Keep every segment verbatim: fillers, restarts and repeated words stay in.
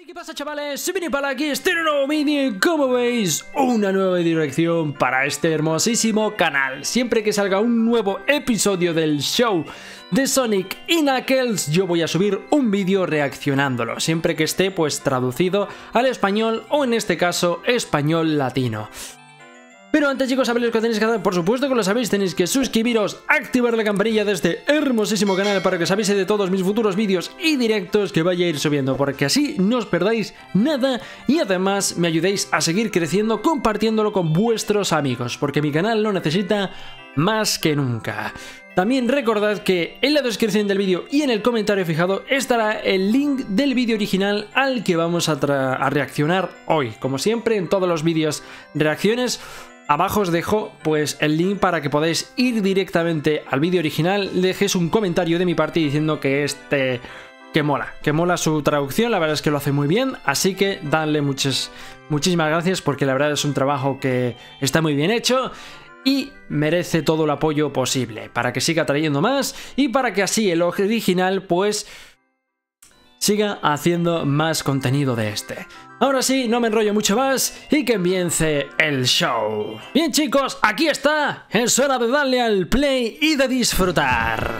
¿Qué pasa, chavales? Soy Vini para aquí, este nuevo vídeo y como veis, una nueva dirección para este hermosísimo canal. Siempre que salga un nuevo episodio del show de Sonic y Knuckles, yo voy a subir un vídeo reaccionándolo, siempre que esté pues traducido al español o en este caso español latino. Pero antes, chicos, sabéis lo que tenéis que hacer. Por supuesto que lo sabéis, tenéis que suscribiros, activar la campanilla de este hermosísimo canal para que os avise de todos mis futuros vídeos y directos que vaya a ir subiendo, porque así no os perdáis nada y además me ayudéis a seguir creciendo compartiéndolo con vuestros amigos, porque mi canal lo necesita más que nunca. También recordad que en la descripción del vídeo y en el comentario fijado estará el link del vídeo original al que vamos a, a reaccionar hoy. Como siempre, en todos los vídeos reacciones, abajo os dejo pues el link para que podáis ir directamente al vídeo original, dejéis un comentario de mi parte diciendo que este que mola, que mola su traducción, la verdad es que lo hace muy bien, así que dadle muchas, muchísimas gracias porque la verdad es un trabajo que está muy bien hecho y merece todo el apoyo posible para que siga trayendo más y para que así el original pues siga haciendo más contenido de este. Ahora sí, no me enrollo mucho más y que empiece el show. Bien, chicos, aquí está. Es hora de darle al play y de disfrutar.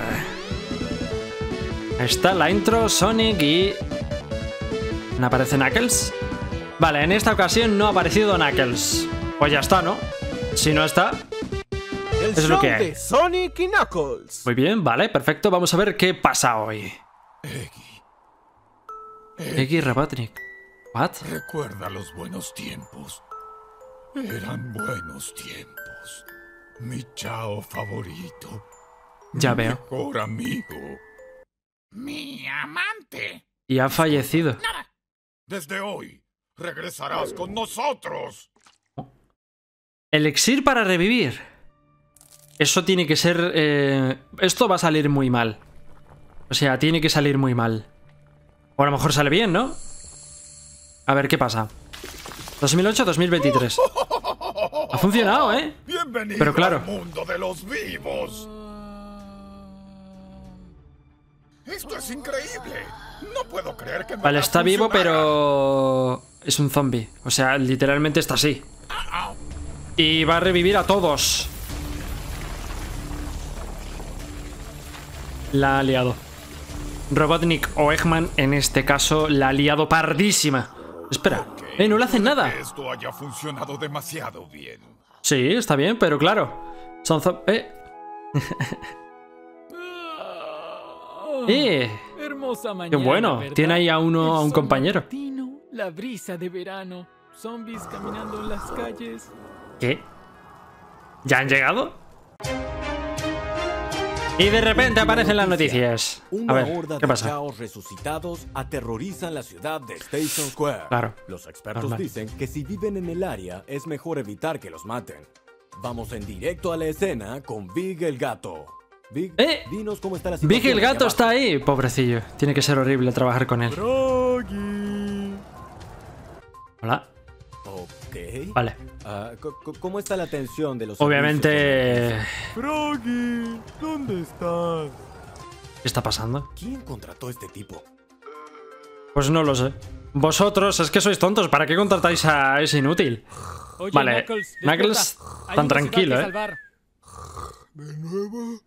Está la intro, Sonic y... ¿no aparece Knuckles? Vale, en esta ocasión no ha aparecido Knuckles. Pues ya está, ¿no? Si no está... El es show lo que hay. de Sonic y Knuckles. Muy bien, vale, perfecto. Vamos a ver qué pasa hoy. Eggy. Eggy Robotnik. ¿What? Recuerda los buenos tiempos. Eran buenos tiempos. Mi Chao favorito. Ya Mi veo. mejor amigo. Mi amante. Y ha fallecido. Nada. Desde hoy regresarás con nosotros. Elixir para revivir. Eso tiene que ser... Eh... Esto va a salir muy mal. O sea, tiene que salir muy mal. O a lo mejor sale bien, ¿no? A ver, ¿qué pasa? dos mil ocho a dos mil veintitrés. Ha funcionado, ¿eh? Bienvenido Pero claro. al mundo de los vivos. Esto es increíble. No puedo creer que me Vale, va a está vivo, funcionar. pero... es un zombie. O sea, literalmente está así. Y va a revivir a todos. La ha liado. Robotnik o Eggman, en este caso, la ha liado pardísima. Espera, eh, no le hacen nada. Que esto haya funcionado demasiado bien. Sí, está bien, pero claro. Son zom... Eh. eh. Hermosa mañana. Qué bueno. ¿verdad? Tiene ahí a uno, El a un sol compañero. matutino, la brisa de verano, zombies caminando en las calles. ¿Qué? ¿Ya han llegado? Y de repente aparecen las noticias. A Una ver, horda ¿qué de pasa? chaos resucitados aterrorizan la ciudad de Station Square. Claro. Los expertos Normal. dicen que si viven en el área es mejor evitar que los maten. Vamos en directo a la escena con Big el gato. Big, ¡Eh! dinos cómo está la situación. Big el gato allá está abajo. ahí. Pobrecillo. Tiene que ser horrible trabajar con él. Froggy. Hola. Ok. Vale. Ah, co- co- ¿Cómo está la tensión de los Obviamente... Froggy, ¿dónde estás? ¿Qué está pasando? ¿Quién contrató a este tipo? Pues no lo sé. Vosotros, es que sois tontos. ¿Para qué contratáis a ese inútil? Oye, Vale, Knuckles, Knuckles, despierta. tan Hay una ciudad tranquilo, que ¿eh? salvar. ¿De nuevo?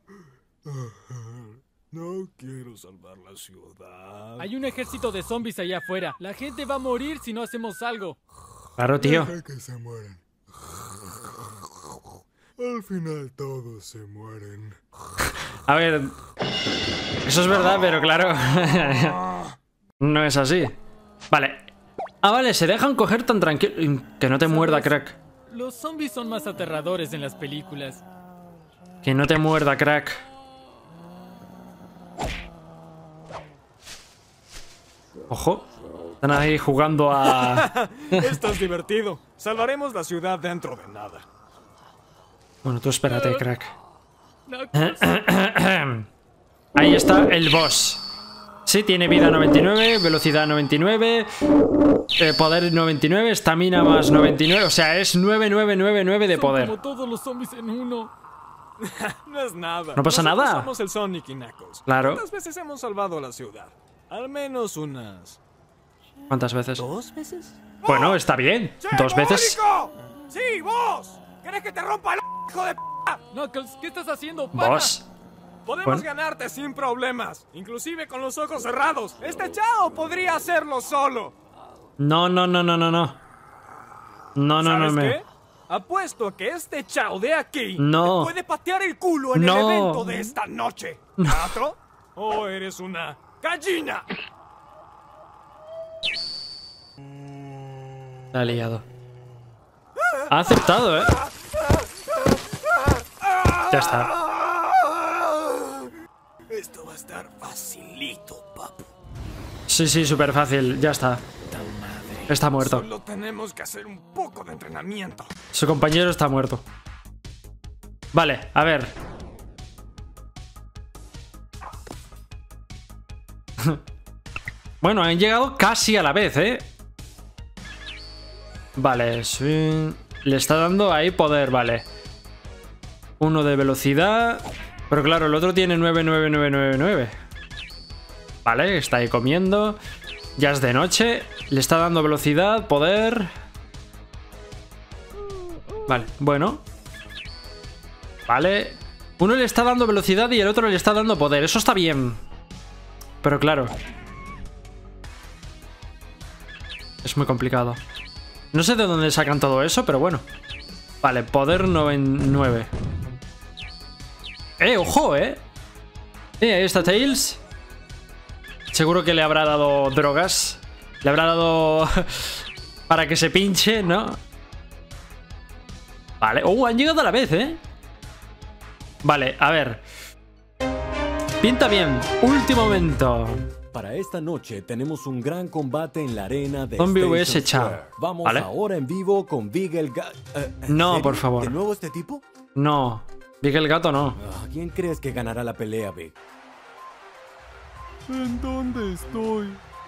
No quiero salvar la ciudad. Hay un ejército de zombies allá afuera. La gente va a morir si no hacemos algo. Claro, tío. Deja que se mueran. Al final todos se mueren. A ver... Eso es verdad, pero claro... no es así. Vale. Ah, vale, se dejan coger tan tranquilo... Que no te muerda, crack. Los zombies son más aterradores en las películas. Que no te muerda, crack. Ojo. Están ahí jugando a... Esto es divertido. Salvaremos la ciudad dentro de nada. Bueno, tú espérate, crack. Knuckles, Ahí está el boss. Sí, tiene vida noventa y nueve, velocidad noventa y nueve, eh, poder noventa y nueve, estamina más noventa y nueve. O sea, es nueve nueve nueve nueve de son poder. como todos los zombies en uno. No es nada. No pasa Nosotros nada. Somos el Sonic y Knuckles. Claro. ¿Cuántas veces hemos salvado la ciudad? Al menos unas ¿Cuántas veces? ¿Dos veces? Bueno, está bien. ¡Che, Dos veces. Mónico! ¡Sí, vos! ¿Querés que te rompa el hijo de p? Knuckles, ¿qué estás haciendo, pana? Vos. Podemos Bueno. ganarte sin problemas, inclusive con los ojos cerrados. Este chao podría hacerlo solo. No, no, no, no, no, no. No, no, no, ¿Sabes me. qué? Apuesto a que este chao de aquí No. te puede patear el culo en No. el evento de esta noche. ¿Gato? ¿O eres una gallina? La ha liado. Ha aceptado, ¿eh? Ya está. Esto va a estar facilito, papu. Sí, sí, súper fácil. Ya está. Está muerto. Solo tenemos que hacer un poco de entrenamiento. Su compañero está muerto. Vale, a ver. Bueno, han llegado casi a la vez, ¿eh? Vale, swing. Le está dando ahí poder, vale. Uno de velocidad. Pero claro, el otro tiene nueve, nueve, nueve, nueve, nueve. Vale, está ahí comiendo. Ya es de noche. Le está dando velocidad, poder. Vale, bueno. Vale. Uno le está dando velocidad y el otro le está dando poder. Eso está bien. Pero claro. Es muy complicado. No sé de dónde sacan todo eso, pero bueno. Vale, poder nueve. Eh, ojo, eh. Eh, ahí está Tails. Seguro que le habrá dado drogas. Le habrá dado para que se pinche, ¿no? Vale. Oh, han llegado a la vez, ¿eh? Vale, a ver. Pinta bien. Último momento. Para esta noche tenemos un gran combate en la arena de Zombie Station V S Chao. Square. Vamos ¿Vale? ahora en vivo con Big el Gato. No, por favor. ¿De nuevo este tipo? No. Big el gato no. Ah, ¿Quién crees que ganará la pelea, Big? ¿En dónde estoy?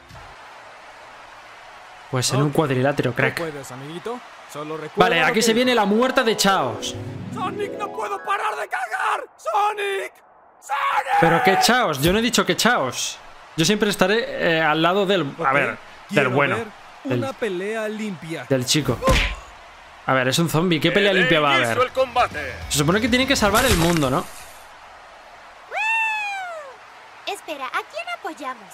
Pues en un cuadrilátero, ¿No crack. puedes, amiguito? Solo recuerda Vale, lo aquí que se viene la muerte de Chaos. ¡Sonic, no puedo parar de cagar! ¡Sonic! ¡Sonic! Pero qué Chaos. Yo no he dicho que Chaos. Yo siempre estaré eh, al lado del... A ver, del Quiero bueno. ver Del, una pelea limpia. del chico. A ver, es un zombie. ¿Qué pelea limpia va a haber? el combate. Se supone que tiene que salvar el mundo, ¿no? Espera, ¿a quién apoyamos?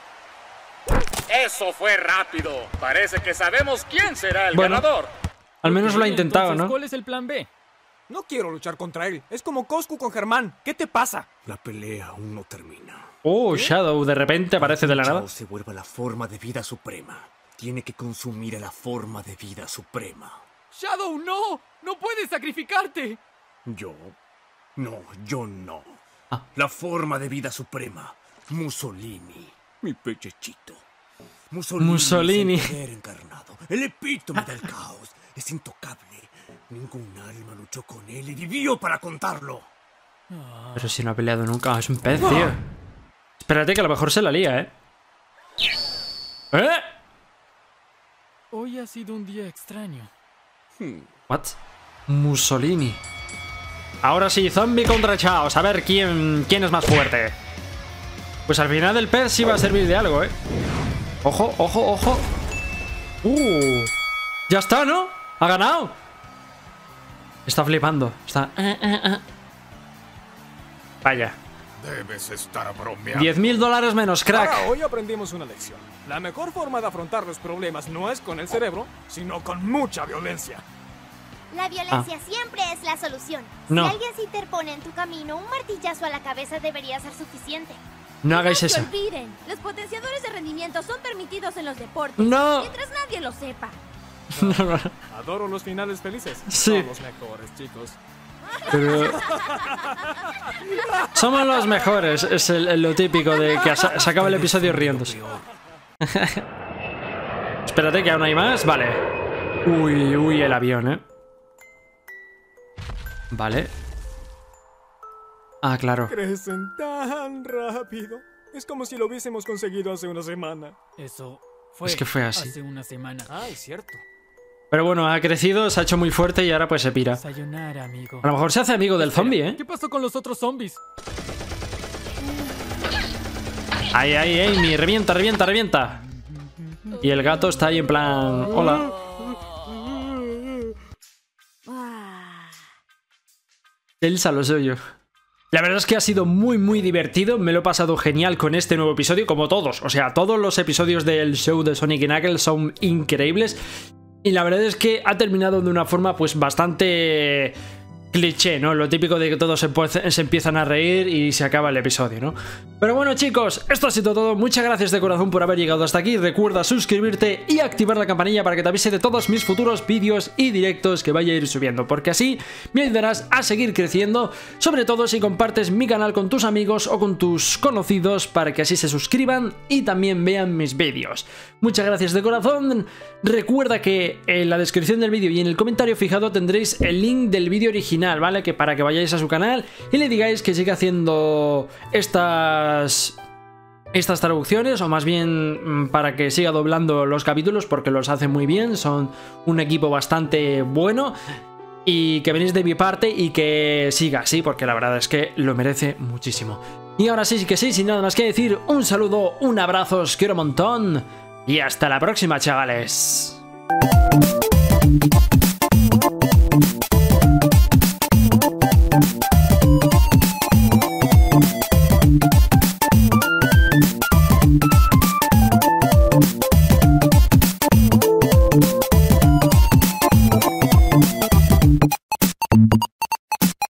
Eso fue rápido. Parece que sabemos quién será el Bueno. ganador. Al menos lo ha Bien, intentado, entonces, ¿no? ¿cuál es el plan B? No quiero luchar contra él. Es como Coscu con Germán. ¿Qué te pasa? La pelea aún no termina. Oh, Shadow de repente aparece de la nada. Chao se vuelva la forma de vida suprema. Tiene que consumir a la forma de vida suprema. ¡Shadow, no! ¡No puedes sacrificarte! Yo. No, yo no. Ah. La forma de vida suprema. Mussolini. Mi pechechito. Mussolini. Mussolini. Es el poder encarnado. El epítome del caos. Es intocable. Ningún alma luchó con él y vivió para contarlo. Pero si no ha peleado nunca. Es un pez, tío. Espérate que a lo mejor se la lía, ¿eh? ¿Eh? Hoy ha sido un día extraño. What? Mussolini. Ahora sí, zombie contra Chaos. A ver quién, quién es más fuerte. Pues al final el pez sí va a servir de algo, ¿eh? Ojo, ojo, ojo. Uh, ya está, ¿no? Ha ganado. Está flipando. Está... eh, eh, eh. Vaya. Debes estar bromeando. diez mil dólares menos, crack. Ahora, hoy aprendimos una lección. La mejor forma de afrontar los problemas no es con el cerebro, sino con mucha violencia. La violencia siempre es la solución. No. Si alguien se interpone en tu camino, un martillazo a la cabeza debería ser suficiente. No hagáis no eso. se olviden, los potenciadores de rendimiento son permitidos en los deportes. No. Mientras nadie lo sepa. Adoro los finales felices. Sí. Son los mejores, chicos. Pero... Somos los mejores. Es el, el lo típico de que se se acaba el episodio riéndose. Espérate que aún hay más. Vale. Uy, uy, el avión, ¿eh? Vale. Ah, claro. Crecen tan rápido. Es como si lo hubiésemos conseguido hace una semana. Eso fue, Es que fue así. hace una semana. Ah, es cierto. Pero bueno, ha crecido, se ha hecho muy fuerte y ahora pues se pira. Sayonara, amigo. A lo mejor se hace amigo del zombie, ¿eh? ¿Qué pasó con los otros zombies? Ay, ay, ay, mi revienta, revienta, revienta. Y el gato está ahí en plan... Hola. Elsa, lo soy yo. La verdad es que ha sido muy muy divertido, me lo he pasado genial con este nuevo episodio, como todos. O sea, todos los episodios del show de Sonic y Knuckles son increíbles. Y la verdad es que ha terminado de una forma pues bastante... cliché, ¿no? Lo típico de que todos se, se empiezan a reír y se acaba el episodio, ¿no? Pero bueno, chicos, esto ha sido todo. Muchas gracias de corazón por haber llegado hasta aquí. Recuerda suscribirte y activar la campanilla para que te avise de todos mis futuros vídeos y directos que vaya a ir subiendo, porque así me ayudarás a seguir creciendo, sobre todo si compartes mi canal con tus amigos o con tus conocidos para que así se suscriban y también vean mis vídeos. Muchas gracias de corazón. Recuerda que en la descripción del vídeo y en el comentario fijado tendréis el link del vídeo original, ¿vale? Que para que vayáis a su canal y le digáis que siga haciendo estas estas traducciones, o más bien para que siga doblando los capítulos, porque los hace muy bien, son un equipo bastante bueno, y que venís de mi parte y que siga así, porque la verdad es que lo merece muchísimo. Y ahora sí que sí, sin nada más que decir, un saludo, un abrazo, os quiero un montón y hasta la próxima, chavales.